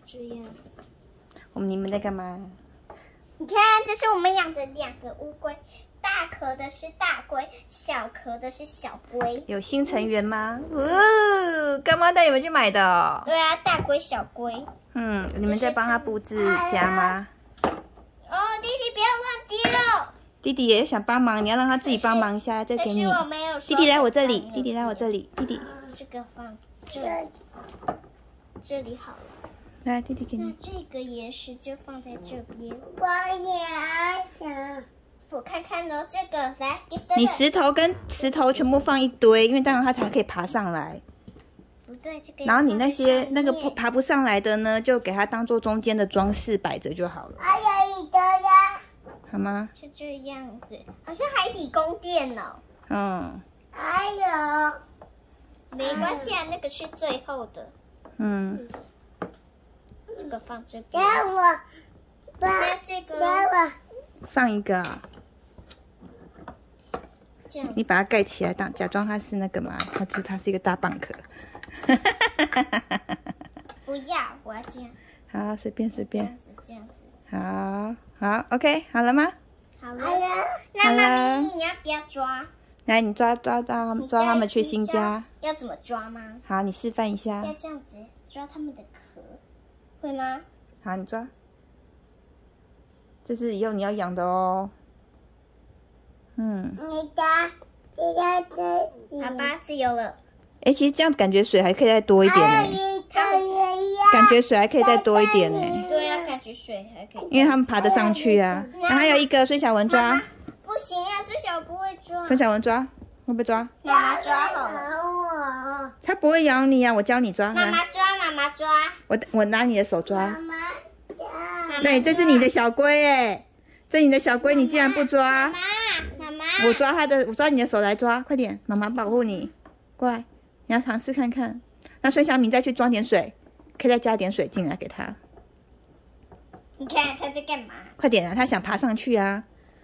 这样。 你们在干嘛？ 你看，这是我们养的2个乌龟，大壳的是大龟，小壳的是小龟。 有新成员吗？干妈带你们去买的哦。 对啊，大龟小龟。 你们在帮他布置家吗？ 哦，弟弟不要乱丢。 弟弟也想帮忙，你要让他自己帮忙一下，再给你。 我没有。 弟弟来我这里，弟弟来我这里，弟弟。 这个放这里好了。 来，弟弟给你。 那这个岩石就放在这边。我看看哦，这个来， 你石头跟石头全部放一堆，因为这样它才可以爬上来。 不对，这个。 然后你那个爬不上来的呢，就给它当做中间的装饰摆着就好了。 还有一个呀。 好吗？ 就这样子，好像海底宫殿哦。还有。没关系啊，那个是最后的。这个放这边。那这个放一个。 这样。 你把它盖起来，假装它是那个嘛，它是一个大蚌壳。 不要，我要这样。 好，随便。 这样子。 好 ，OK， 好了吗？ 好了。那妈咪，你要不要抓？ 来，你抓他们去新家。 要怎么抓吗？ 好，你示范一下。 要这样子抓他们的壳，会吗？ 好，你抓。这是以后你要养的哦。 你抓，好吧，自由了。 其实这样感觉水还可以再多一点呢。感觉水还可以再多一点呢。 对啊，感觉水还可以。 因为他们爬得上去啊。那还有一个孙小文抓。 不行啊，孙小文不会抓。 孙小文抓，会不会抓？ 妈妈抓好了。 他不会咬你啊，我教你抓。 妈妈抓。 我拿你的手抓。 妈妈抓。 对，这是你的小龟哎，这你的小龟，你竟然不抓。 妈妈。 我抓你的手来抓，快点，妈妈保护你。过来，你要尝试看看。那孙小敏再去装点水，可以再加点水进来给他。 你看他在干嘛？ 快点啊，他想爬上去啊。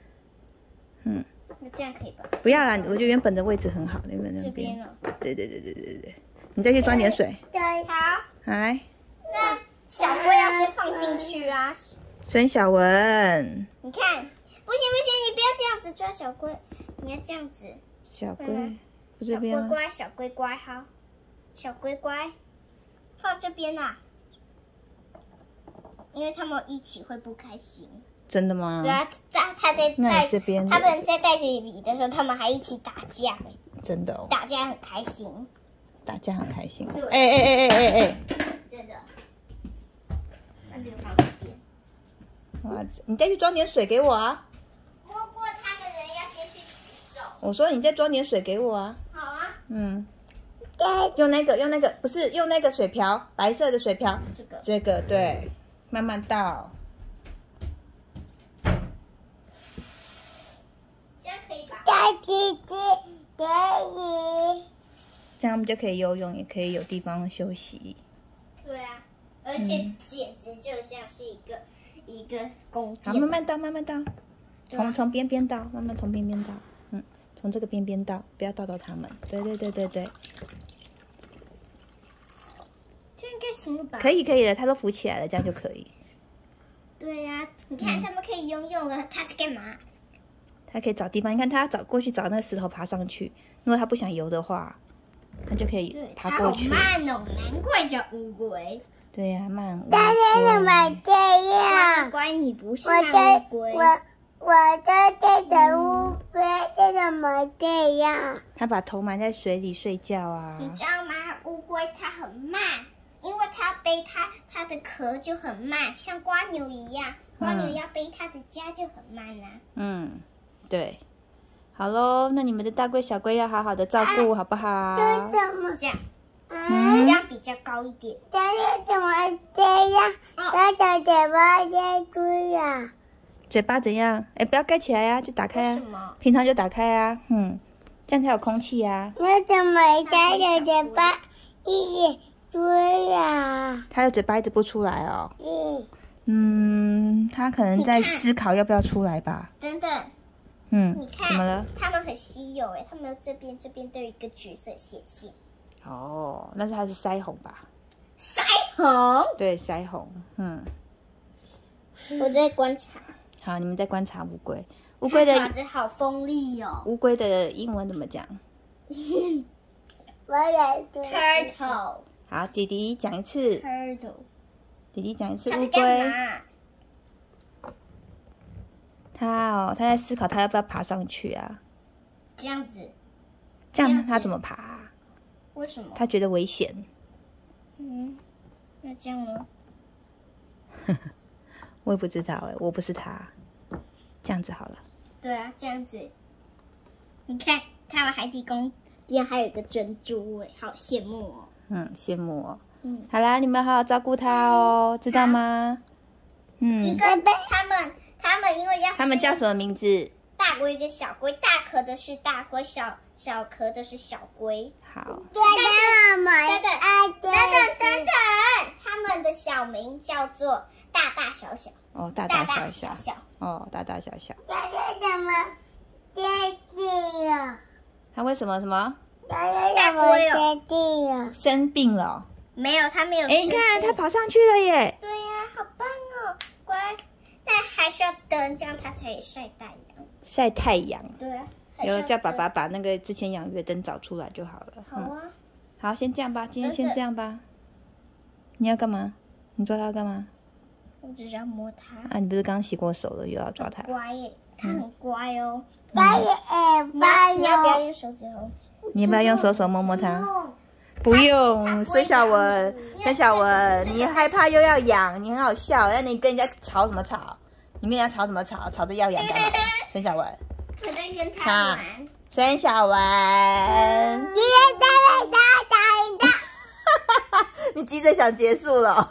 那这样可以吧？ 不要啦，我觉得原本的位置很好，原本那边。对。你再去装点水。 对，好。 来。 那小龟要先放进去啊。 孙小文。 你看，不行，你不要这样子抓小龟，你要这样子。 小龟，不这边吗？ 小龟乖，好。小龟乖，放这边啦。因为他们一起会不开心。 真的吗？ 对啊，他在这边， 他们在袋子里的时候，他们还一起打架。 真的哦。 打架很开心。 打架很开心。 对。 哎。 真的。那这个放这边。 哇，你再去装点水给我啊。 摸过它的人要先去洗手。 我说你再装点水给我啊。 好啊。 用那个，不是用那个水瓢，白色的水瓢。这个对，慢慢倒。 这样可以吧？ 这样他们就可以游泳，也可以有地方休息。 对啊，而且简直就像是一个宫殿。 好，慢慢倒，从边边倒，慢慢从边边倒。从这个边边倒，不要倒到他们。对。 这应该行了吧？ 可以的，它都浮起来了，这样就可以。 对呀，你看他们可以游泳了，他在干嘛？ 它可以找地方，你看它过去找那个石头爬上去。如果它不想游的话，它就可以爬过去。 它好慢哦，难怪叫乌龟。 对呀，慢乌龟。 大家怎么这样？ 乖，你不是慢乌龟。 我的这个乌龟这怎么这样？ 它把头埋在水里睡觉啊。 你知道吗？乌龟它很慢，因为它背它的壳就很慢，像蜗牛一样。蜗牛要背它的家就很慢啊。 对。好咯，那你们的大龟小龟要好好的照顾，好不好？ 这怎么这样？这样比较高一点。 这怎么这样？它的嘴巴在出呀。 嘴巴怎样？不要盖起来呀，就打开啊。 为什么？ 平常就打开啊。这样才有空气呀。 那怎么它的嘴巴一直出呀？ 它的嘴巴一直不出来哦。它可能在思考要不要出来吧。 等等。你看， 怎么了？ 它们很稀有它们这边都有一个橘色血线。 哦，那是它是腮红吧？ 腮虹。 对，腮红。 我在观察。 好，你们在观察乌龟。乌龟的它爪子好锋利哦。 乌龟的英文怎么讲？ 我也是。 Turtle。 好，弟弟讲一次。 Turtle。 弟弟讲一次它在乌龟。 干嘛？ 他在思考他要不要爬上去啊？ 这样子。 这这样子样他怎么爬啊？ 为什么？ 他觉得危险。 那这样呢？ 我也不知道哎，我不是他。这样子好了。 对啊，这样子。你看，他们海底宫殿还有一个珍珠哎，好羡慕哦。 羡慕哦。 嗯， 好啦，你们好好照顾他哦，知道吗？ 一个他们因为要他们叫什么名字？ 大龟跟小龟，大壳的是大龟，小壳的是小龟。 好， 等等， 他们的小名叫做大大小小。 哦，大大大大小小小。哦，大大小小。 这是什么爹地呀？ 他为什么什么这是什么爹地呀？ 生病了哦？ 没有，他没有。 哎，你看他跑上去了耶！ 对呀，好棒哦，乖。但还需要灯，这样它才晒太阳。 晒太阳。 对啊。 有叫爸爸把那个之前养月灯找出来就好了。 好啊。 好，先这样吧，今天先这样吧。你要干嘛？你抓它干嘛？ 我只是要摸它。 啊，你不是刚洗过手了，又要抓它？ 乖耶，它很乖哦。 你要不要用手指头？ 你要不要用手摸摸它？不用，孙小文，你害怕又要痒，你很好笑。那你跟人家吵什么吵？你跟人家吵什么吵？吵着要痒干嘛？孙小文， 我在跟它玩。 孙小文，你急着想结束了。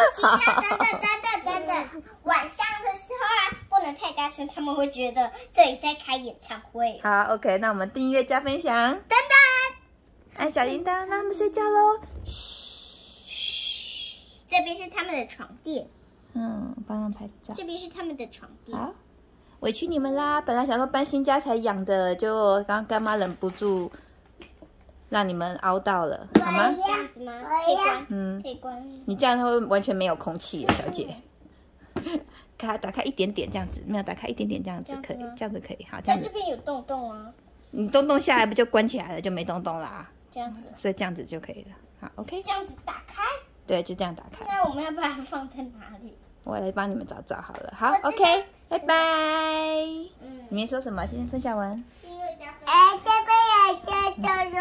等等，晚上的时候啊，不能太大声，他们会觉得这里在开演唱会。 好 ，OK， 那我们订阅加分享，按小铃铛，让他们睡觉喽。 这边是他们的床垫， 帮他们拍照。 这边是他们的床垫。 好，委屈你们啦！本来想说搬新家才养的，就刚刚干妈忍不住让你们凹到了，好吗？ 这样子吗？可以关，可以关。 你这样会完全没有空气耶，小姐。打开一点点这样子，没有打开一点点这样子可以，这样子可以。好，这样子。 但这边有洞洞啊。 你洞洞下来不就关起来了，就没洞洞啦。 这样子。 所以这样子就可以了。好 ，OK。 这样子打开。 对，就这样打开。 那我们要把它放在哪里？ 我来帮你们找找好了。好 ，OK， 拜拜。你们说什么？现在孙小文。 因为加分。 这边也